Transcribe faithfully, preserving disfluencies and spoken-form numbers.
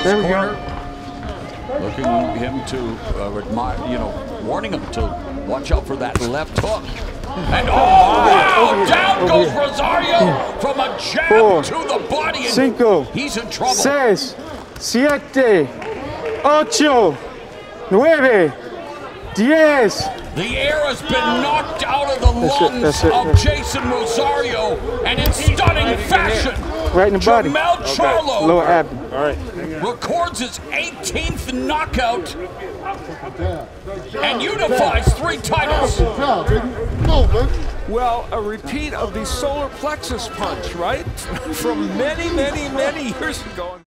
his There we corner, go. looking him to, uh, admire, you know, warning him to watch out for that left hook. And oh, wow, down goes Rosario from a jab Four, to the body. And cinco, he's in trouble. seis, siete, ocho, nueve, diez. The air has been knocked out of the That's it, lungs that's it, of that's it. Jeison Rosario, and in stunning fashion, Right in the body. Jermell Charlo Lower abdomen. All right. records his eighteenth knockout and unifies three titles. Well, a repeat of the solar plexus punch, right? From many, many, many years ago.